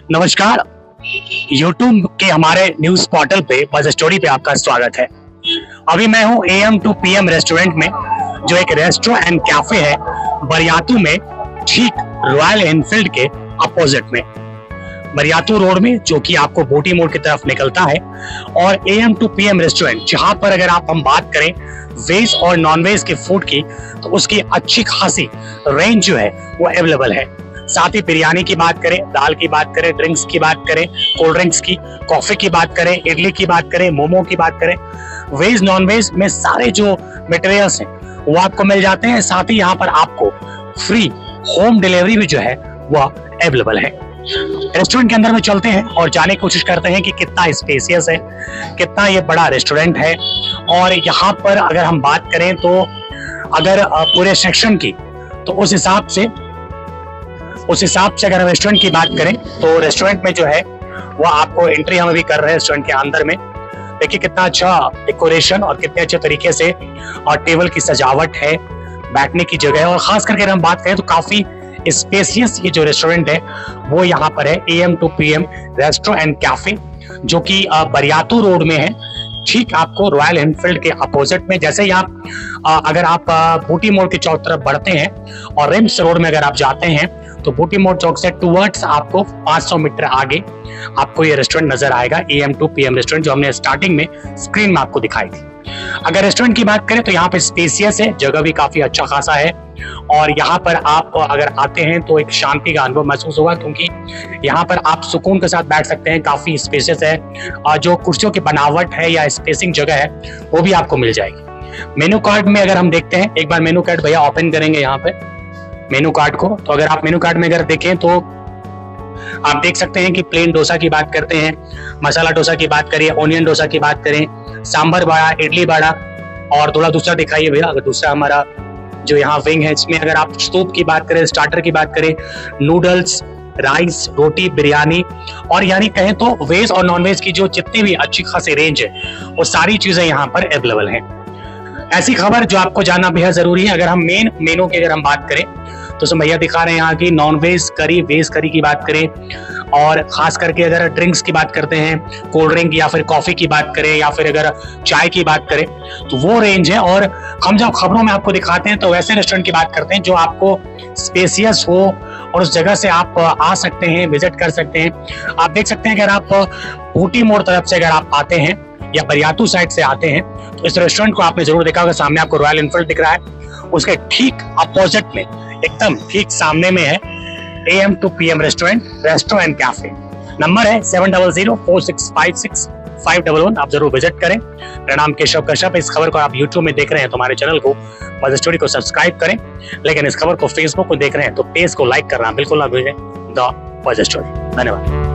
नमस्कार, YouTube के हमारे न्यूज पोर्टल पे बज स्टोरी पे आपका स्वागत है। अभी मैं हूँ AM to PM रेस्टोरेंट में, जो एक रेस्टो एंड कैफे है बरियातू में, ठीक रॉयल एनफील्ड के अपोजिट में, बरियातू रोड में, जो कि आपको बोटी मोड़ की तरफ निकलता है। और AM to PM रेस्टोरेंट, जहां पर अगर हम बात करें वेज और नॉन वेज के फूड की, तो उसकी अच्छी खासी रेंज जो है वो अवेलेबल है। साथ ही बिरयानी की बात करें, दाल की बात करें, ड्रिंक्स की बात करें, कोल्ड ड्रिंक्स की, कॉफी की बात करें, इडली की बात करें, मोमो की बात करें, वेज नॉन वेज में सारे जो मटेरियल्स हैं वो आपको मिल जाते हैं। साथ ही यहाँ पर आपको फ्री होम डिलीवरी भी जो है वह अवेलेबल है। रेस्टोरेंट के अंदर में चलते हैं और जाने की कोशिश करते हैं कि कितना स्पेसियस है, कितना ये बड़ा रेस्टोरेंट है। और यहाँ पर अगर हम बात करें तो अगर पूरे सेक्शन की, तो उस हिसाब से अगर हम रेस्टोरेंट की बात करें तो रेस्टोरेंट में जो है वो आपको एंट्री हम अभी कर रहे हैं रेस्टोरेंट के अंदर में। देखिए कितना अच्छा डेकोरेशन और कितने अच्छे तरीके से और टेबल की सजावट है, बैठने की जगह है। और खास करके अगर हम बात करें तो काफी स्पेसियस ये जो रेस्टोरेंट है वो यहाँ पर है, AM to PM resto and cafe, जो कि बरियातू रोड में है, ठीक आपको रॉयल एनफील्ड के अपोजिट में। जैसे ही आप अगर आप बूटी मोड़ के चौक तरफ बढ़ते हैं और रिम्स रोड में अगर आप जाते हैं तो बूटी मोड़ चौक से टुवर्ड्स आपको 500 मीटर आगे आपको ये रेस्टोरेंट नजर आएगा, AM to PM रेस्टोरेंट, जो हमने स्टार्टिंग में स्क्रीन में आपको दिखाई थी। अगर रेस्टोरेंट की बात करें तो यहाँ पे स्पेसियस है, जगह भी काफी अच्छा खासा है। और यहाँ पर आप अगर आते हैं तो एक शांति का अनुभव महसूस होगा, क्योंकि यहाँ पर आप सुकून के साथ बैठ सकते हैं, काफी स्पेसियस है। और जो कुर्सियों की बनावट है या स्पेसिंग जगह है वो भी आपको मिल जाएगी। मेनू कार्ड में अगर हम देखते हैं, एक बार मेनू कार्ड भैया ओपन करेंगे यहाँ पे मेनू कार्ड को, तो अगर आप मेनू कार्ड में अगर देखें तो आप देख सकते हैं कि प्लेन डोसा की बात करते हैं, मसाला डोसा की बात करें, ओनियन डोसा की बात करें, सांभर बड़ा, इडली बड़ा, और थोड़ा दूसरा दिखाइए भैया। अगर दूसरा हमारा जो यहाँ विंग है, इसमें अगर आप सूप की बात करें, स्टार्टर की बात करें, नूडल्स, राइस, रोटी, बिरयानी, और यानी कहें तो वेज और नॉन वेज की जो जितनी भी अच्छी खासी रेंज है वो सारी चीजें यहाँ पर अवेलेबल हैं। ऐसी खबर जो आपको जानना बेहद जरूरी है। अगर हम मेन मेनू की अगर हम बात करें तो उसमें भैया दिखा रहे हैं यहाँ की नॉन वेज करी, वेज करी की बात करें, और खास करके अगर ड्रिंक्स की बात करते हैं, कोल्ड ड्रिंक या फिर कॉफी की बात करें या फिर अगर चाय की बात करें तो वो रेंज है। और हम जब खबरों में आपको दिखाते हैं तो वैसे रेस्टोरेंट की बात करते हैं जो आपको स्पेसियस हो और उस जगह से आप आ सकते हैं, विजिट कर सकते हैं। आप देख सकते हैं अगर आप बूटी मोड़ तरफ से अगर आप आते हैं या बरियातू साइड से आते हैं तो इस रेस्टोरेंट को आपने जरूर देखा होगा। सामने आपको रॉयल एनफील्ड दिख रहा है, उसके ठीक अपोजिट में, एकदम ठीक सामने में है AM to PM restaurant, resto and cafe. Number है 7004656511। आप जरूर विजिट करें। मेरा नाम केशव कश्यप। इस खबर को आप YouTube में देख रहे हैं तो हमारे चैनल को बज स्टोरी को सब्सक्राइब करें, लेकिन इस खबर को Facebook को देख रहे हैं तो पेज को लाइक करना बिल्कुल ना भूलें। द बज स्टोरी। धन्यवाद।